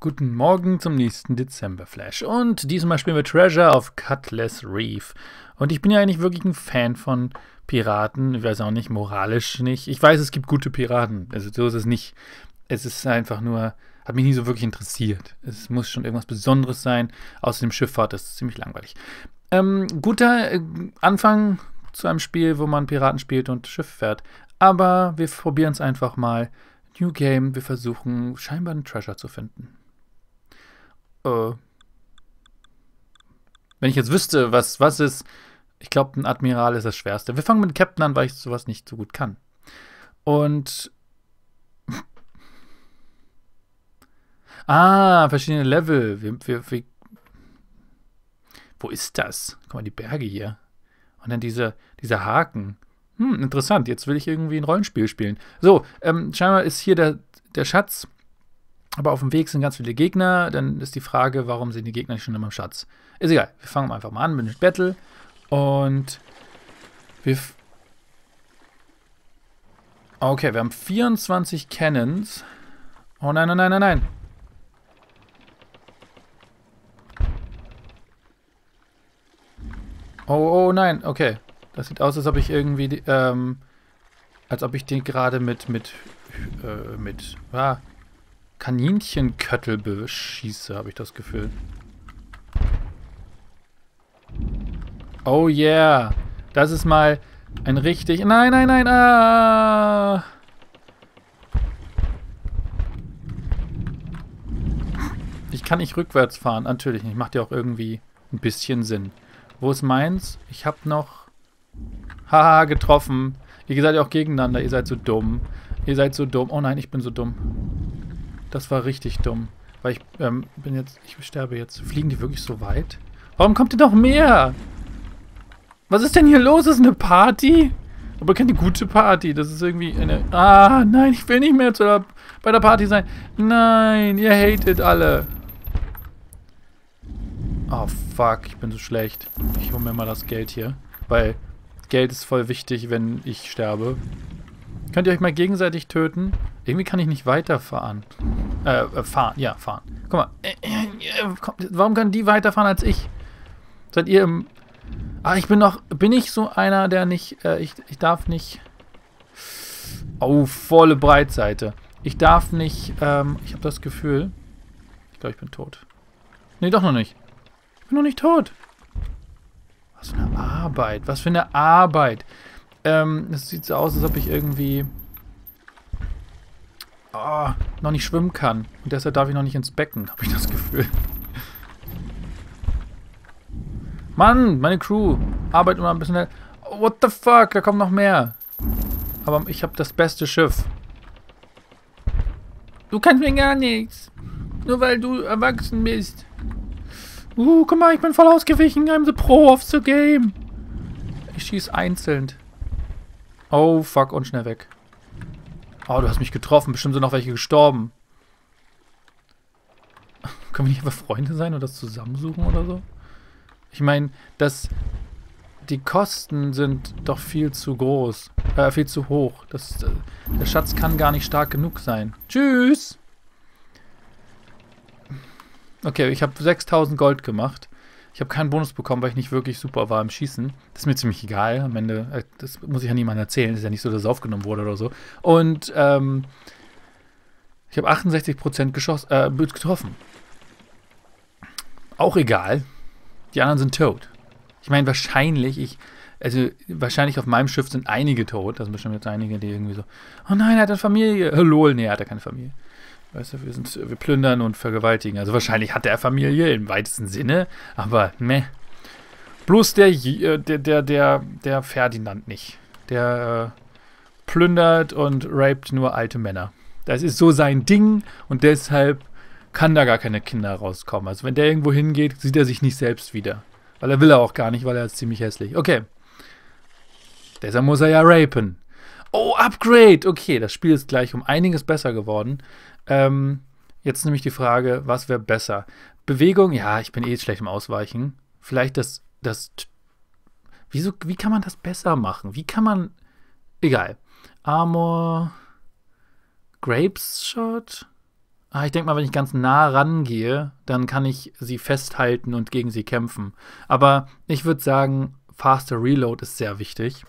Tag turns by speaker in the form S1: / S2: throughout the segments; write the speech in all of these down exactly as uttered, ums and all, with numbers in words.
S1: Guten Morgen zum nächsten Dezember-Flash. Und diesmal spielen wir Treasure auf Cutlass Reef. Und ich bin ja eigentlich wirklich ein Fan von Piraten. Ich weiß auch nicht, moralisch nicht. Ich weiß, es gibt gute Piraten. Also so ist es nicht. Es ist einfach nur, hat mich nie so wirklich interessiert. Es muss schon irgendwas Besonderes sein. Außerdem Schifffahrt, das ist ziemlich langweilig. Ähm, guter äh, Anfang zu einem Spiel, wo man Piraten spielt und Schiff fährt. Aber wir probieren es einfach mal. New Game, wir versuchen scheinbar einen Treasure zu finden. Äh, wenn ich jetzt wüsste, was, was ist, ich glaube, ein Admiral ist das Schwerste. Wir fangen mit dem Captain an, weil ich sowas nicht so gut kann. Und ah, verschiedene Level. Wir, wir, wir Wo ist das? Guck mal, die Berge hier. Und dann diese, dieser Haken. Hm, interessant. Jetzt will ich irgendwie ein Rollenspiel spielen. So, ähm, scheinbar ist hier der, der Schatz. Aber auf dem Weg sind ganz viele Gegner. Dann ist die Frage, warum sind die Gegner nicht schon immer im Schatz? Ist egal. Wir fangen einfach mal an mit dem Battle. Und wir... Okay, wir haben vierundzwanzig Cannons. Oh nein, nein, nein, nein, nein. Oh, oh nein, okay. Das sieht aus, als ob ich irgendwie, die, ähm, als ob ich den gerade mit, mit, äh, mit, ah, Kaninchenköttel beschieße, habe ich das Gefühl. Oh yeah. Das ist mal ein richtig, nein, nein, nein, ah. Ich kann nicht rückwärts fahren, natürlich nicht. Macht ja auch irgendwie ein bisschen Sinn. Wo ist meins? Ich habe noch... Haha, getroffen. Ihr seid ja auch gegeneinander. Ihr seid so dumm. Ihr seid so dumm. Oh nein, ich bin so dumm. Das war richtig dumm. Weil ich ähm, bin jetzt... Ich sterbe jetzt. Fliegen die wirklich so weit? Warum kommt ihr noch mehr? Was ist denn hier los? Ist eine Party? Aber keine gute Party. Das ist irgendwie eine... Ah, nein, ich will nicht mehr zu der, bei der Party sein. Nein, ihr hatet alle. Oh, fuck. Ich bin so schlecht. Ich hole mir mal das Geld hier. Weil Geld ist voll wichtig, wenn ich sterbe. Könnt ihr euch mal gegenseitig töten? Irgendwie kann ich nicht weiterfahren. Äh, äh fahren. Ja, fahren. Guck mal. Äh, äh, warum können die weiterfahren als ich? Seid ihr im... Ah, ich bin noch... Bin ich so einer, der nicht... Äh, ich, ich darf nicht... Oh, volle Breitseite. Ich darf nicht... Ähm, ich habe das Gefühl... Ich glaube, ich bin tot. Nee, doch noch nicht. Ich bin noch nicht tot. Was für eine Arbeit. Was für eine Arbeit. Ähm, es sieht so aus, als ob ich irgendwie... Oh, noch nicht schwimmen kann. Und deshalb darf ich noch nicht ins Becken, habe ich das Gefühl. Mann, meine Crew arbeitet immer ein bisschen... Schnell. Oh, what the fuck, da kommt noch mehr. Aber ich habe das beste Schiff. Du kannst mir gar nichts. Nur weil du erwachsen bist. Uh, guck mal, ich bin voll ausgewichen. I'm the pro of the game. Ich schieße einzeln. Oh, fuck, und schnell weg. Oh, du hast mich getroffen. Bestimmt sind noch welche gestorben. Können wir nicht einfach Freunde sein oder das zusammensuchen oder so? Ich meine, das... Die Kosten sind doch viel zu groß. Äh, viel zu hoch. Das, äh, der Schatz kann gar nicht stark genug sein. Tschüss! Okay, ich habe sechstausend Gold gemacht. Ich habe keinen Bonus bekommen, weil ich nicht wirklich super war im Schießen. Das ist mir ziemlich egal. Am Ende, äh, das muss ich ja niemandem erzählen. Das ist ja nicht so, dass es aufgenommen wurde oder so. Und, ähm, ich habe achtundsechzig Prozent geschossen, äh, getroffen. Auch egal. Die anderen sind tot. Ich meine, wahrscheinlich, ich, also, wahrscheinlich auf meinem Schiff sind einige tot. Das sind bestimmt jetzt einige, die irgendwie so, oh nein, er hat eine Familie. Lol, nee, er hat ja keine Familie. Weißt du, wir, sind, wir plündern und vergewaltigen. Also wahrscheinlich hat er Familie im weitesten Sinne, aber meh. Bloß der, der, der, der, der Ferdinand nicht. Der äh, plündert und raped nur alte Männer. Das ist so sein Ding und deshalb kann da gar keine Kinder rauskommen. Also wenn der irgendwo hingeht, sieht er sich nicht selbst wieder. Weil er will er auch gar nicht, weil er ist ziemlich hässlich. Okay. Deshalb muss er ja rapen. Oh, Upgrade! Okay, das Spiel ist gleich um einiges besser geworden. Ähm, jetzt nämlich die Frage, was wäre besser? Bewegung? Ja, ich bin eh schlecht im Ausweichen. Vielleicht das, das... Wieso, wie kann man das besser machen? Wie kann man... Egal. Armor... Grapes Shot? Ah, ich denke mal, wenn ich ganz nah rangehe, dann kann ich sie festhalten und gegen sie kämpfen. Aber ich würde sagen, faster Reload ist sehr wichtig.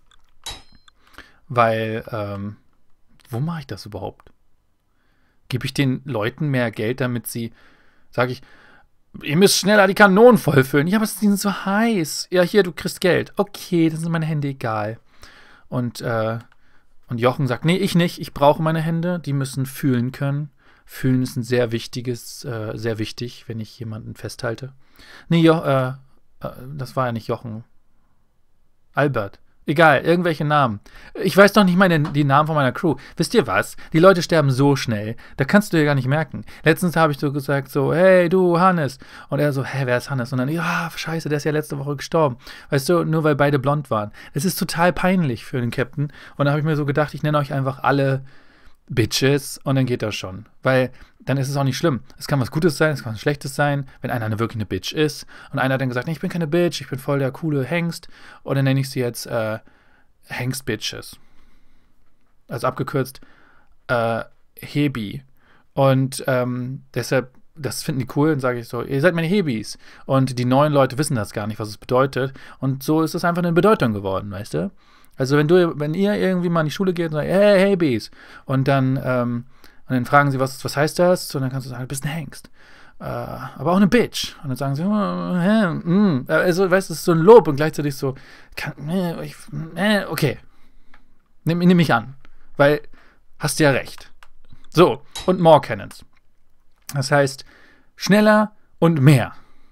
S1: Weil, ähm, wo mache ich das überhaupt? Gebe ich den Leuten mehr Geld, damit sie, sage ich, ihr müsst schneller die Kanonen vollfüllen. Ja, aber die sind so heiß. Ja, hier, du kriegst Geld. Okay, dann sind meine Hände egal. Und, äh, und Jochen sagt, nee, ich nicht. Ich brauche meine Hände. Die müssen fühlen können. Fühlen ist ein sehr wichtiges, äh, sehr wichtig, wenn ich jemanden festhalte. Nee, jo äh, äh, das war ja nicht Jochen. Albert. Egal, irgendwelche Namen. Ich weiß doch nicht mal den, die Namen von meiner Crew. Wisst ihr was? Die Leute sterben so schnell, da kannst du dir gar nicht merken. Letztens habe ich so gesagt, so, hey, du, Hannes. Und er so, hä, wer ist Hannes? Und dann, ja, scheiße, der ist ja letzte Woche gestorben. Weißt du, nur weil beide blond waren. Es ist total peinlich für den Captain. Und da habe ich mir so gedacht, ich nenne euch einfach alle Bitches und dann geht das schon. Weil dann ist es auch nicht schlimm. Es kann was Gutes sein, es kann was Schlechtes sein, wenn einer eine wirklich eine Bitch ist. Und einer hat dann gesagt, nee, ich bin keine Bitch, ich bin voll der coole Hengst. Und dann nenne ich sie jetzt äh, Hengst-Bitches. Also abgekürzt äh, Hebi. Und ähm, deshalb, das finden die cool, und sage ich so, ihr seid meine Hebis. Und die neuen Leute wissen das gar nicht, was es bedeutet. Und so ist es einfach eine Bedeutung geworden, weißt du? Also wenn du, wenn ihr irgendwie mal in die Schule geht und sagt, hey, hey, Bees, und dann, ähm, und dann fragen sie, was, was heißt das? Und dann kannst du sagen, du bist ein Hengst. Äh, aber auch eine Bitch. Und dann sagen sie, oh, hä, mm. Also, weißt du, es ist so ein Lob und gleichzeitig so, kann, äh, ich, äh, okay. Nimm, nimm mich an. Weil, hast du ja recht. So, und more Cannons. Das heißt, schneller und mehr.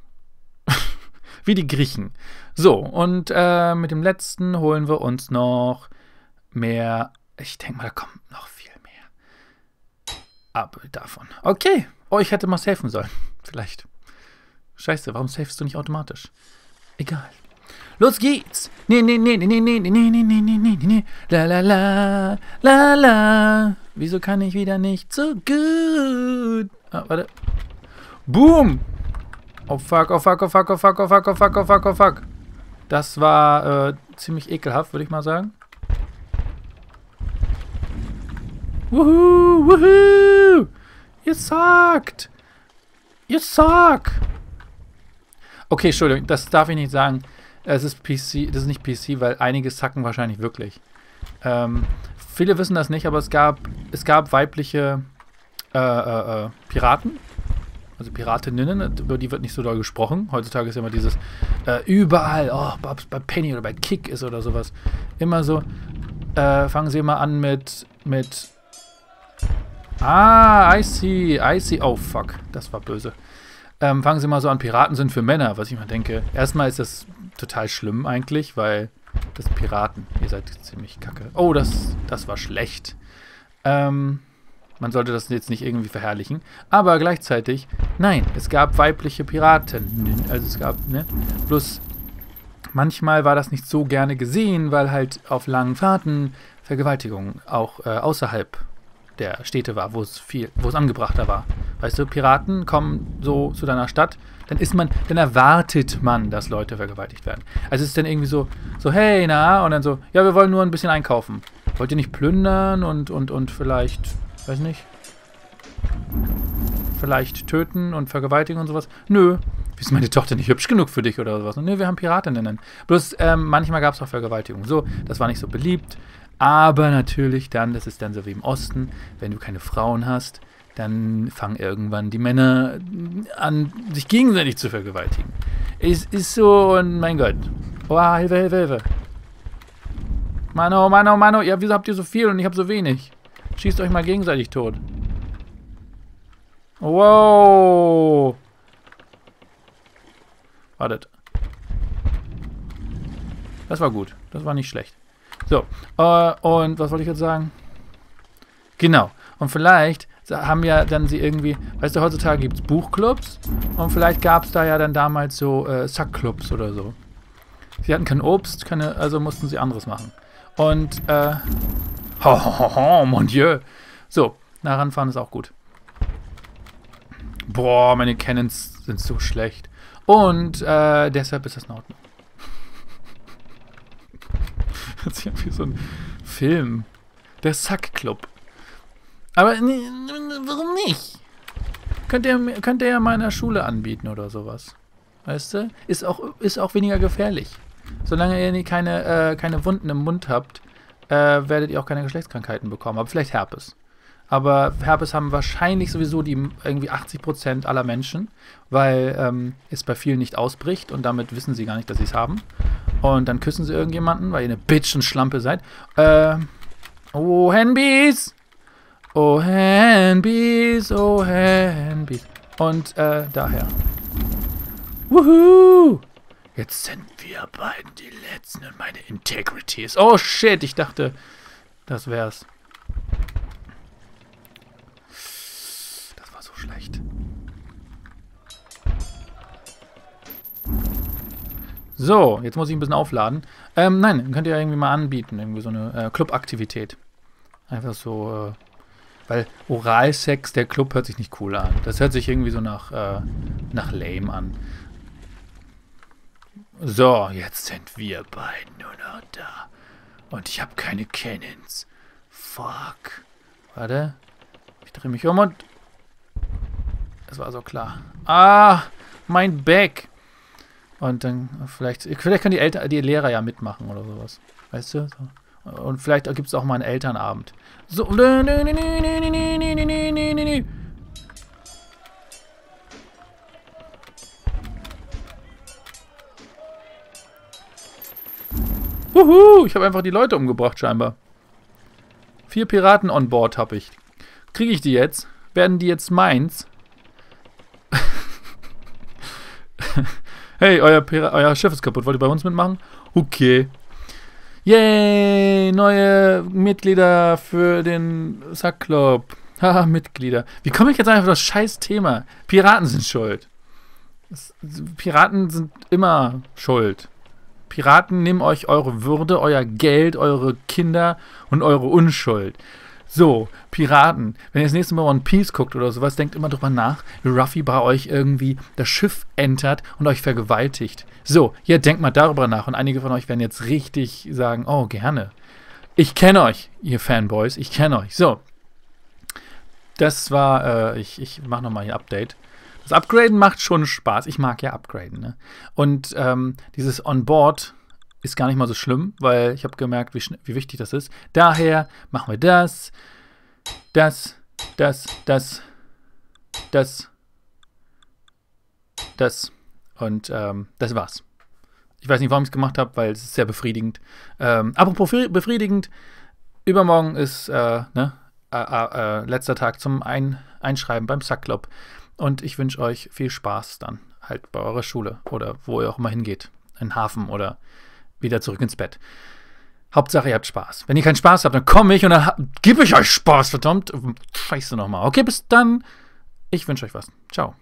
S1: Wie die Griechen. So, und äh, mit dem letzten holen wir uns noch mehr. Ich denke mal, da kommt noch viel mehr. Aber davon. Okay. Oh, ich hätte mal safen sollen. Vielleicht. Scheiße, warum safest du nicht automatisch? Egal. Los geht's. Nee, nee, nee, nee, nee, nee, nee, nee, nee, nee, nee, nee. La, la, la, la, la. Wieso kann ich wieder nicht so gut? Ah, warte. Boom. Oh fuck, oh fuck, oh fuck, oh fuck, oh fuck, oh fuck, oh fuck, oh fuck. Das war äh, ziemlich ekelhaft, würde ich mal sagen. Wuhu, wuhu. Ihr suckt. Ihr suck. Okay, Entschuldigung, das darf ich nicht sagen. Es ist P C, das ist nicht P C, weil einige sacken wahrscheinlich wirklich. Ähm, viele wissen das nicht, aber es gab, es gab weibliche äh, äh, äh, Piraten. Also Piratinnen, über die wird nicht so doll gesprochen. Heutzutage ist ja immer dieses äh, überall, oh, ob es bei Penny oder bei Kick ist oder sowas. Immer so, äh, fangen sie immer an mit, mit Ah, I see, I see. Oh, fuck, das war böse. Ähm, fangen sie mal so an, Piraten sind für Männer, was ich mal denke. Erstmal ist das total schlimm eigentlich, weil das Piraten, ihr seid ziemlich kacke. Oh, das, das war schlecht. Ähm... Man sollte das jetzt nicht irgendwie verherrlichen. Aber gleichzeitig, nein, es gab weibliche Piraten. Also es gab, ne? Bloß manchmal war das nicht so gerne gesehen, weil halt auf langen Fahrten Vergewaltigung auch äh, außerhalb der Städte war, wo es viel, wo es angebrachter war. Weißt du, Piraten kommen so zu deiner Stadt, dann ist man, dann erwartet man, dass Leute vergewaltigt werden. Also es ist dann irgendwie so, so, hey, na, und dann so, ja, wir wollen nur ein bisschen einkaufen. Wollt ihr nicht plündern und, und, und vielleicht... Weiß nicht. Vielleicht töten und vergewaltigen und sowas. Nö. Ist meine Tochter nicht hübsch genug für dich oder sowas? Nö, wir haben Piratinnen. Bloß ähm, manchmal gab es auch Vergewaltigung. So, das war nicht so beliebt. Aber natürlich dann, das ist dann so wie im Osten, wenn du keine Frauen hast, dann fangen irgendwann die Männer an, sich gegenseitig zu vergewaltigen. Es ist so, und mein Gott. Oh, Hilfe, Hilfe, Hilfe. Mano, Mano, Mano. Ja, wieso habt ihr so viel und ich hab so wenig? Schießt euch mal gegenseitig tot. Wow. Wartet. Das war gut. Das war nicht schlecht. So. Äh, und was wollte ich jetzt sagen? Genau. Und vielleicht haben ja dann sie irgendwie, weißt du, heutzutage gibt es Buchclubs und vielleicht gab es da ja dann damals so äh, Sackclubs oder so. Sie hatten kein Obst, keine, also mussten sie anderes machen. Und, äh, Ho, ho, ho, ho, mon Dieu. So, nah ranfahren ist auch gut. Boah, meine Cannons sind so schlecht. Und äh, deshalb ist das in Ordnung. Das ist ja wie so ein Film. Der Sack Club. Aber warum nicht? Könnt ihr, könnt ihr ja mal in der Schule anbieten oder sowas. Weißt du? Ist auch, ist auch weniger gefährlich. Solange ihr keine, äh, keine Wunden im Mund habt, äh, werdet ihr auch keine Geschlechtskrankheiten bekommen. Aber vielleicht Herpes. Aber Herpes haben wahrscheinlich sowieso die irgendwie achtzig Prozent aller Menschen, weil ähm, es bei vielen nicht ausbricht und damit wissen sie gar nicht, dass sie es haben. Und dann küssen sie irgendjemanden, weil ihr eine Bitch und Schlampe seid. Äh, oh, Henbies! Oh, Henbies, oh, Henbies. Und äh, daher. Wuhu! Jetzt sind wir beiden die Letzten und meine Integrity ist... Oh, shit, ich dachte, das wär's. Das war so schlecht. So, jetzt muss ich ein bisschen aufladen. Ähm, nein, könnt ihr irgendwie mal anbieten. Irgendwie so eine äh, Clubaktivität. Einfach so, äh, weil Oralsex, der Club hört sich nicht cool an. Das hört sich irgendwie so nach, äh, nach lame an. So, jetzt sind wir beiden nur noch da. Und ich habe keine Cannons. Fuck. Warte. Ich drehe mich um und... Es war so klar. Ah, mein Back. Und dann vielleicht... Vielleicht können die, Eltern, die Lehrer ja mitmachen oder sowas. Weißt du? So. Und vielleicht gibt es auch mal einen Elternabend. So. Wuhu, ich habe einfach die Leute umgebracht scheinbar. Vier Piraten on board habe ich. Kriege ich die jetzt? Werden die jetzt meins? Hey, euer, euer Schiff ist kaputt. Wollt ihr bei uns mitmachen? Okay. Yay, neue Mitglieder für den Sackclub. Haha, Mitglieder. Wie komme ich jetzt einfach auf das scheiß Thema? Piraten sind schuld. Das, Piraten sind immer schuld. Piraten nehmen euch eure Würde, euer Geld, eure Kinder und eure Unschuld. So, Piraten, wenn ihr das nächste Mal One Piece guckt oder sowas, denkt immer drüber nach, wie Ruffy bei euch irgendwie das Schiff entert und euch vergewaltigt. So, ja, denkt mal darüber nach und einige von euch werden jetzt richtig sagen, oh, gerne. Ich kenne euch, ihr Fanboys, ich kenne euch. So, das war, äh, ich, ich mache nochmal hier Update. Das Upgraden macht schon Spaß. Ich mag ja Upgraden. Ne? Und ähm, dieses Onboard ist gar nicht mal so schlimm, weil ich habe gemerkt, wie, wie wichtig das ist. Daher machen wir das, das, das, das, das, das und ähm, das war's. Ich weiß nicht, warum ich es gemacht habe, weil es ist sehr befriedigend. Ähm, apropos befriedigend, übermorgen ist äh, ne, äh, äh, letzter Tag zum Ein Einschreiben beim Sackclub. Und ich wünsche euch viel Spaß dann halt bei eurer Schule oder wo ihr auch immer hingeht. In den Hafen oder wieder zurück ins Bett. Hauptsache, ihr habt Spaß. Wenn ihr keinen Spaß habt, dann komme ich und dann gebe ich euch Spaß, verdammt. Scheiße nochmal. Okay, bis dann. Ich wünsche euch was. Ciao.